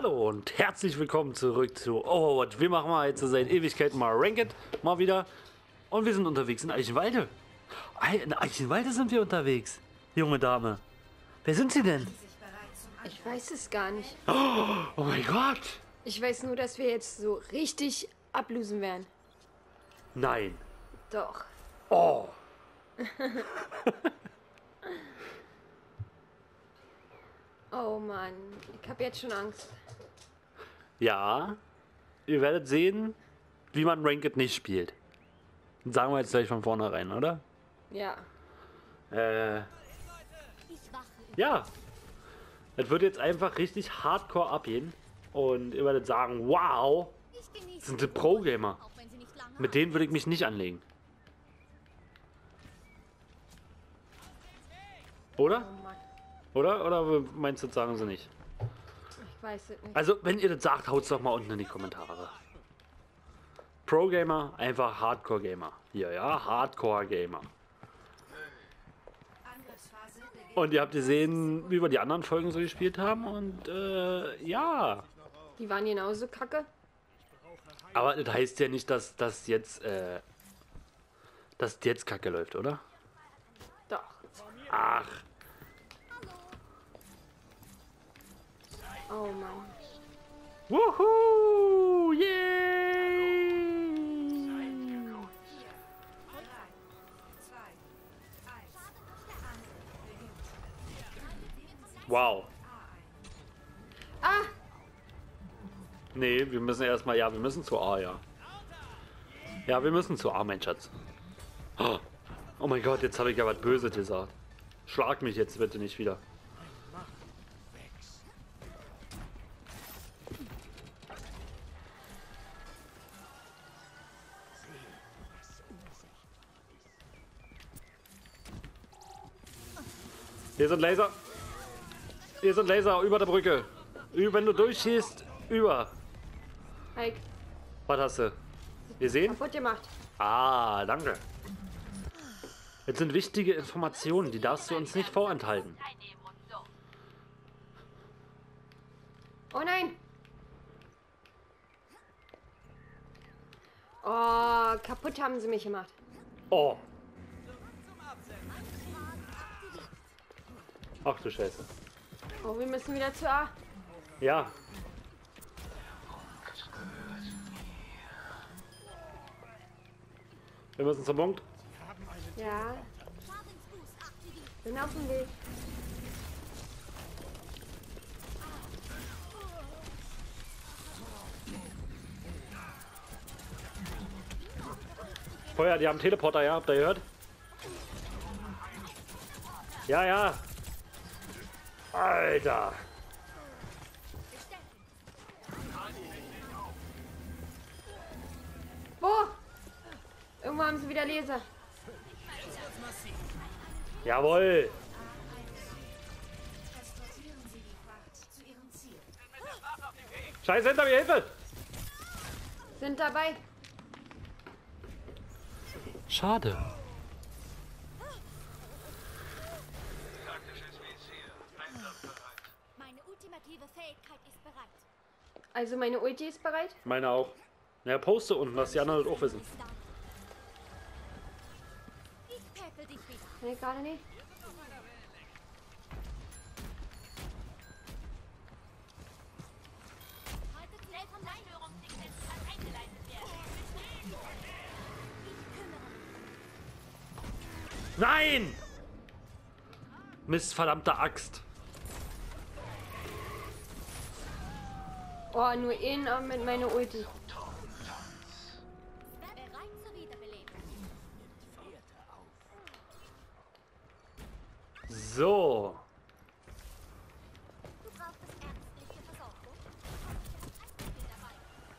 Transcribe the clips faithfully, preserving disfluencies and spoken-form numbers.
Hallo und herzlich willkommen zurück zu Overwatch. Wir machen mal jetzt seit Ewigkeiten mal Ranked, mal wieder. Und wir sind unterwegs in Eichenwalde. In Eichenwalde sind wir unterwegs, junge Dame. Wer sind Sie denn? Ich weiß es gar nicht. Oh, oh mein Gott. Ich weiß nur, dass wir jetzt so richtig ablösen werden. Nein. Doch. Oh. Oh Mann, ich habe jetzt schon Angst. Ja, ihr werdet sehen, wie man Ranked nicht spielt. Sagen wir jetzt gleich von vornherein, oder? Ja. Äh, ja. Es wird jetzt einfach richtig hardcore abgehen. Und ihr werdet sagen, wow, das sind die Pro-Gamer. Mit denen würde ich mich nicht anlegen. Oder? Oh Mann, Oder? Oder meinst du, das sagen sie nicht? ich weiß es nicht. Also, wenn ihr das sagt, haut's doch mal unten in die Kommentare. Pro-Gamer, einfach Hardcore-Gamer. Hier, ja, Hardcore-Gamer. Und ihr habt gesehen, wie wir die anderen Folgen so gespielt haben. Und, äh, ja. Die waren genauso kacke. Aber das heißt ja nicht, dass das jetzt, äh, dass jetzt Kacke läuft, oder? Doch. Ach. Oh Mann. Wuhu! Yay! Wow. Ah! Nee, wir müssen erstmal, ja, wir müssen zu A, ja. Ja, wir müssen zu A, mein Schatz. Oh, oh mein Gott, jetzt habe ich ja was Böses gesagt. Schlag mich jetzt bitte nicht wieder. Hier sind Laser. Hier sind Laser über der Brücke. Ü- Wenn du durchschießt, über. Heik, Was hast du? Gesehen? kaputt gemacht. Ah, danke. Jetzt sind wichtige Informationen, die darfst du uns nicht vorenthalten. Oh nein! Oh, kaputt haben sie mich gemacht. Oh. Ach du Scheiße. Oh, wir müssen wieder zu A. Ja. Wir müssen zum Punkt. Ja. Bin auf dem Weg. Feuer, die haben Teleporter, ja? Habt ihr gehört? Ja, ja. Alter. Wo? Irgendwo haben sie wieder Laser. Jawohl. Scheiße, hinter mir, Hilfe! Sind dabei. Schade. Meine ultimative Fähigkeit ist bereit. Also meine Ulti ist bereit. Meine auch. Ja, poste unten, dass die anderen das auch wissen. Ich tackle dich wieder. Nee, gerade nicht. Heute schnell vom Steuerungssignal kann eingeleitet werden. Ich kümmere mich. Nein! Mist, verdammte Axt. Oh, nur ihn äh, mit meiner Ulti. Bereit zur Wiederbelebung. So. Du brauchst ärztliche Versorgung? Ich bin dabei.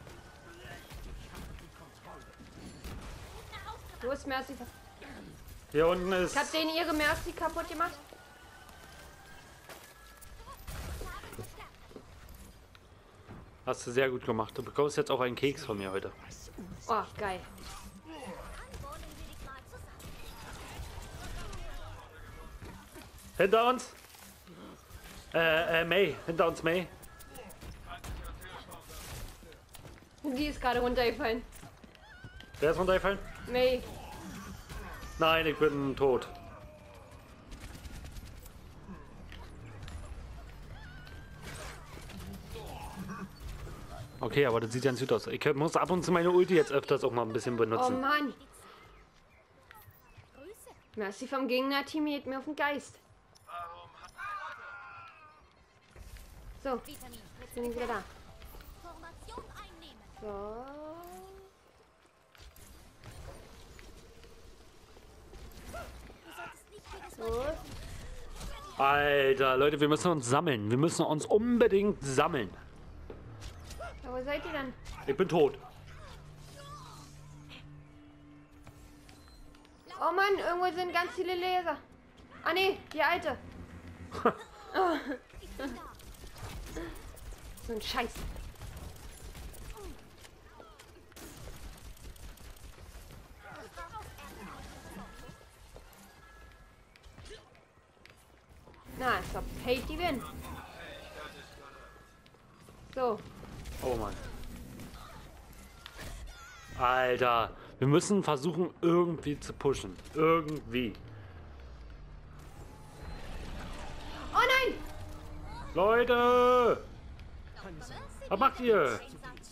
Wo ist Mercy? Hier unten ist... Ich hab denen ihre Mercy kaputt gemacht. Hast du sehr gut gemacht. Du bekommst jetzt auch einen Keks von mir heute. Oh, geil. Wohnen wir dich mal zusammen. Hinter uns! Äh, äh, May. Hinter uns, May. Hugi ist gerade runtergefallen. Wer ist runtergefallen? May. Nein, ich bin tot. Okay, aber das sieht ganz gut aus. Ich muss ab und zu meine Ulti jetzt öfters auch mal ein bisschen Oh benutzen. Mann. Grüße. Merci vom Gegner-Team geht mir auf den Geist. So, Vitamin. jetzt bin ich wieder da. Formation einnehmen. So. Du solltest nicht jedes Mal So. Alter, Leute, wir müssen uns sammeln. Wir müssen uns unbedingt sammeln. Ja, wo seid ihr denn? Ich bin tot. Oh Mann, irgendwo sind ganz viele Laser. Ah ne, die alte. Oh. So ein Scheiß. Na, ist doch paid die win. So, Oh Mann. Alter, wir müssen versuchen, irgendwie zu pushen. Irgendwie. oh nein! Leute! Was macht ihr?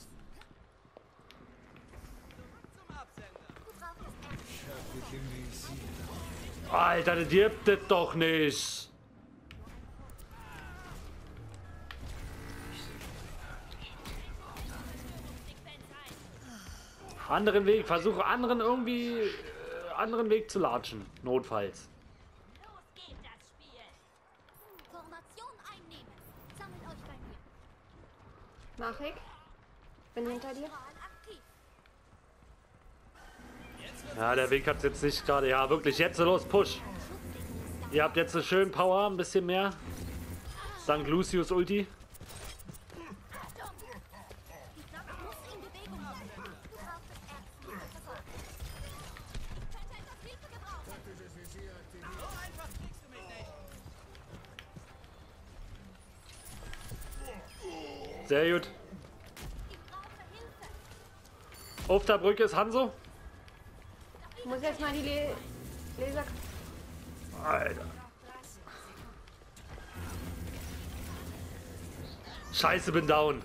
Alter, das gibt es doch nicht. Anderen Weg, versuche anderen irgendwie äh, anderen Weg zu latschen, notfalls. Los geht das Spiel. Formation einnehmen. Sammelt euch bei mir. Mach ich. Bin hinter dir. Strahl aktiv. Ja, der Weg hat jetzt nicht gerade. Ja, wirklich, jetzt los, push. Ihr habt jetzt so schön Power, ein bisschen mehr. Dank Lucius Ulti. Die Flamme muss in Bewegung bleiben. Du brauchst es ärztliche Versorgung. Ich könnte etwas Hilfe gebrauchen. Sehr gut. Ich brauche Hilfe. Auf der Brücke ist Hanzo. Ich muss jetzt mal die Le Laser. Alter. Scheiße, bin down.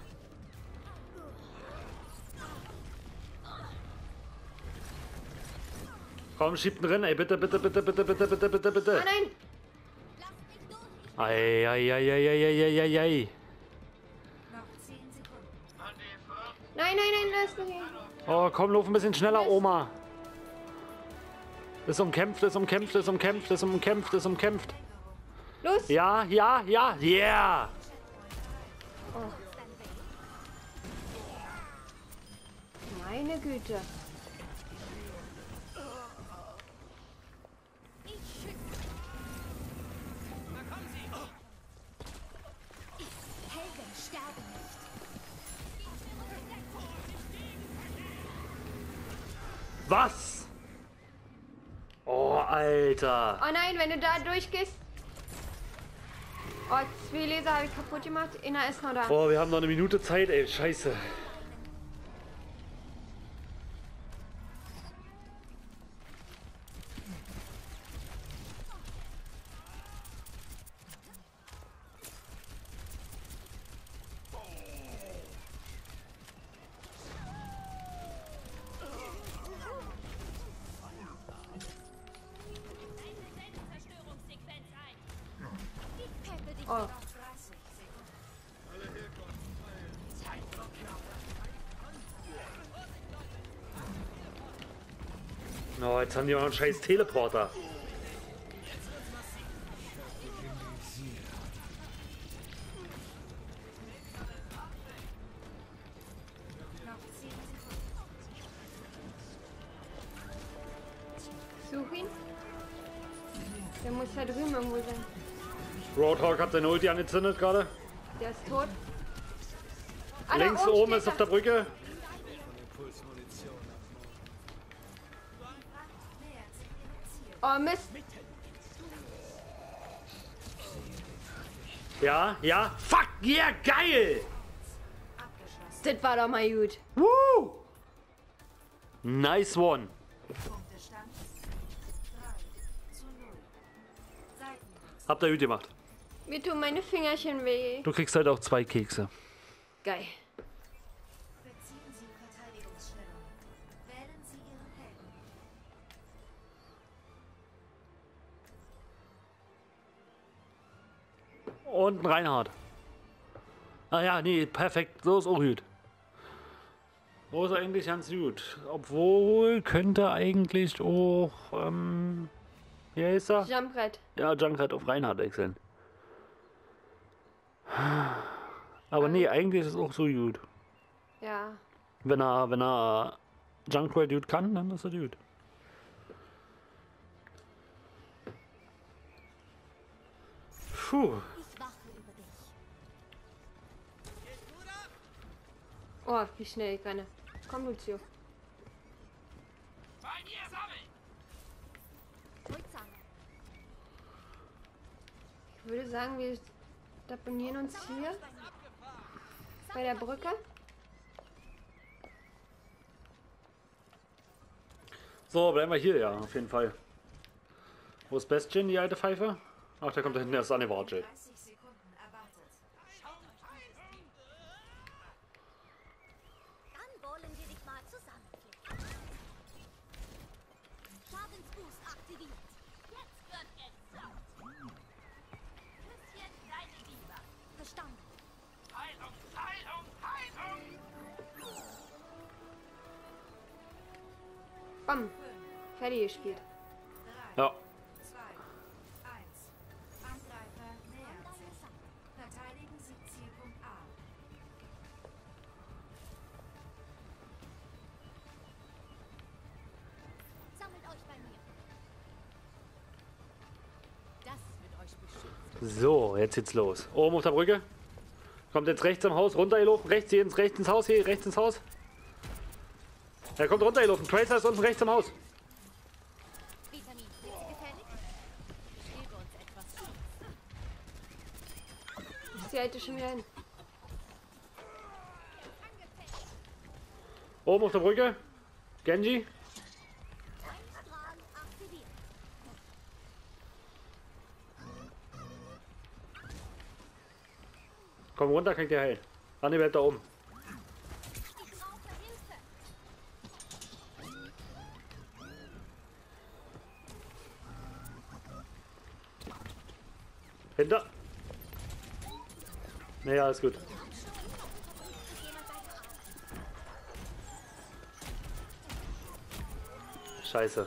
Komm, schiebt ihn rein, ey. Bitte, bitte, bitte, bitte, bitte, bitte, bitte, Oh bitte. nein! Lasst mich durch. Ich Ei, ei, ei, ei, ei, ei, ei, ei. Nein, nein, nein, lass mich nicht. Oh, komm, lauf ein bisschen schneller, Oma. Ist umkämpft, ist umkämpft, ist umkämpft, ist umkämpft, ist umkämpft. Los! Ja, ja, ja, yeah. Meine Güte. Ich schütze. Helden sterben nicht. Was? Oh, Alter. Oh nein, wenn du da durchgehst. Oh, zwei Laser habe ich kaputt gemacht. Einer ist noch da. Oh, wir haben noch eine Minute Zeit, ey. Scheiße. Zerstörungssequenz ein. Ich peppe dich Oh. Oh, jetzt haben die auch noch einen scheiß Teleporter. Such ihn. Der muss da drüben irgendwo sein. Roadhog hat seine Ulti angezündet gerade. Der ist tot. Ah, da Links oben steht ist auf er. der Brücke. Oh Mist. Ja, ja. Fuck, yeah, geil. Das war doch mal gut. Woo! Nice one. Punktestand drei zu null. Seiten. Habt ihr gut gemacht. Mir tun meine Fingerchen weh. Du kriegst halt auch zwei Kekse. Geil. Beziehen Sie Verteidigungsstellung. Wählen Sie Ihren Helden. Und ein Reinhard. Ah ja, nee, perfekt. So ist auch gut. So ist eigentlich ganz gut. Obwohl könnte eigentlich auch, ähm, wie heißt er? Jumpbrett. Ja, Junkrat auf Reinhard wechseln. Aber nee, eigentlich ist es auch so gut. Ja. Wenn er, wenn er Junkrat gut kann, dann ist er gut. Puh. Ich wache über dich. Oh, wie schnell ich renne. Komm, Lucio. Durchzahlen. Ich würde sagen, wir deponieren uns hier bei der Brücke. So, bleiben wir hier, ja, auf jeden Fall. Wo ist Bestien, die alte Pfeife? Ach, der kommt da hinten erst an, der Wartel. dreißig Sekunden erwartet. Dann wollen wir dich mal zusammenflicken. Schadensboost aktiviert. Jetzt wird es laut. Küsschen, deine Liebe. Verstanden. Heilung, Heilung, Heilung! Bam. Fertig gespielt. drei, Ja, zwei, eins. Angreifer nähert sich. Verteidigen Sie Zielpunkt A. Sammelt euch bei mir. Das wird euch beschützen. so, jetzt geht's los. Oben auf der Brücke. Kommt jetzt rechts am Haus, runtergelaufen. Rechts hier ins, rechts ins Haus, hier rechts ins Haus. Er kommt runtergelaufen. Tracer ist unten rechts am Haus. Vitamin, sind Sie gefällig? Ich gebe uns etwas Schutz. Ist die alte schon wieder hin? Oben auf der Brücke. Genji. Strahl aktiviert. Komm runter, kriegt ihr heil. Anni bleibt da oben. Ich brauche Hilfe. Hinter. Naja, ist gut. Scheiße.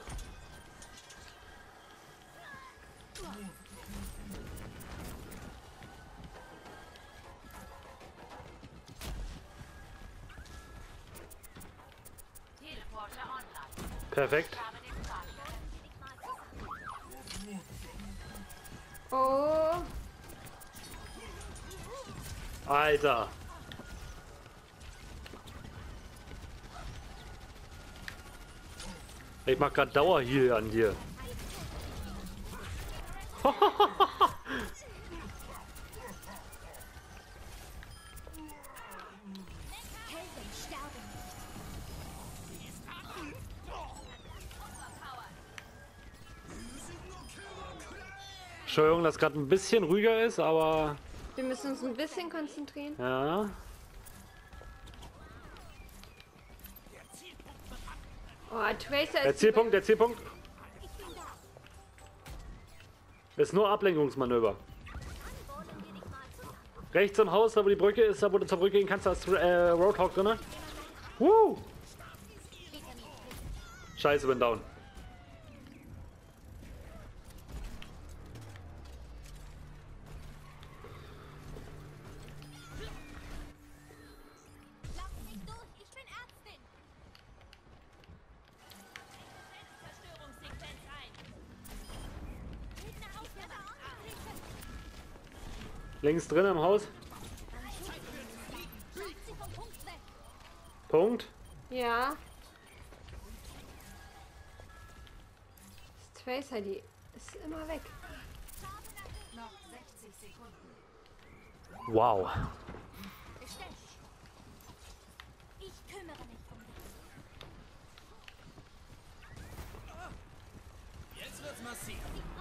Perfekt. Oh. Alter. Ich mach grad Dauerheal an dir. Helden sterben nicht. Entschuldigung, dass gerade ein bisschen ruhiger ist, aber Wir müssen uns ein bisschen konzentrieren. ja. Oh, Tracer Der ist... Zielpunkt, der Zielpunkt Ich bin da. ist nur Ablenkungsmanöver. Dann wollen wir dich mal zusammen. Rechts im Haus, da wo die Brücke ist, da wo du zur Brücke gehen kannst, da ist äh, Roadhog drin. Woo! Vitamin, Scheiße, bin down. lauf nicht durch. Ich bin Ärztin. Zerstörungssequenz ein. Gegner auf der Bahn. Links drin im Haus. Schlag sie vom Punkt weg. Punkt. Ja. Das Tracer, die ist immer weg. Noch sechzig Sekunden. Wow. Bestellt. Ich kümmere mich um dich. massiv.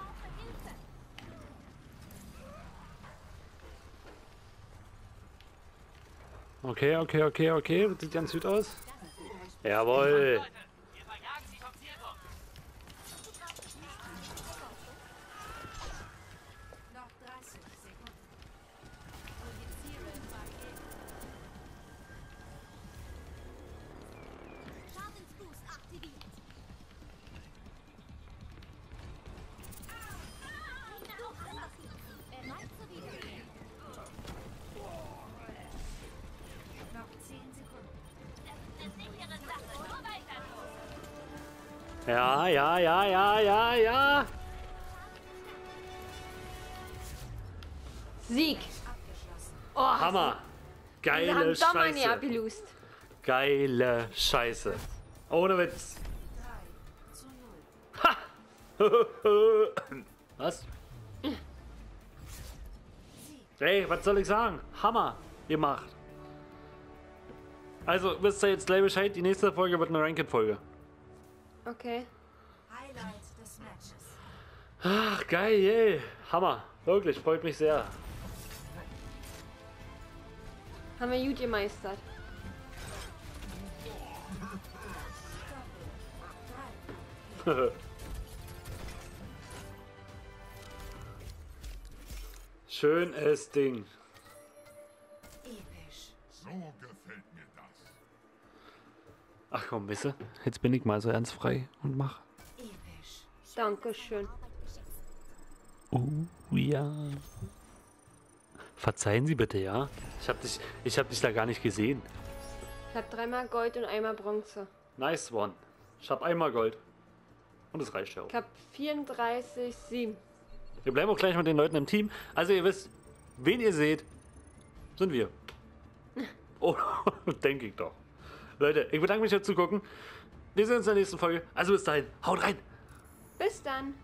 Okay, okay, okay, okay. Sieht ganz gut aus. Jawohl. Leute, wir verjagen sie vom Zielpunkt. Noch dreißig Sekunden. Projizieren Barriere. Schadensboost aktiviert. Erneut zur Wiederkehr. Noch zehn Sekunden. Eine sichere Sache. Nur weiter. Ja, ja, ja, ja, ja, ja. Sieg. Abgeschlossen. Oh, Hammer. Sie Geile haben doch mal nie Scheiße. abgelust. Geile Scheiße. Ohne Witz. drei zu null. Was? Ey, was soll ich sagen? Hammer gemacht. Also, wisst ihr jetzt gleich Bescheid, die nächste Folge wird eine Ranked-Folge. Okay. Highlight des Matches. Ach, geil, ey. Hammer. Wirklich, freut mich sehr. Haben wir gut gemeistert. Schönes Ding. Episch. So gefällt mir das. Ach komm, wisst ihr, jetzt bin ich mal so ernstfrei und mach. Episch. Dankeschön. Oh ja. Verzeihen Sie bitte, ja? Ich hab dich, ich hab dich da gar nicht gesehen. Ich habe dreimal Gold und einmal Bronze. Nice one. Ich hab einmal Gold. Und es reicht ja auch. Ich habe vierunddreißig, sieben. Wir bleiben auch gleich mit den Leuten im Team. Also ihr wisst, wen ihr seht, sind wir. Oh, denke ich doch. Leute, ich bedanke mich fürs Zugucken. Wir sehen uns in der nächsten Folge. Also bis dahin, haut rein. Bis dann.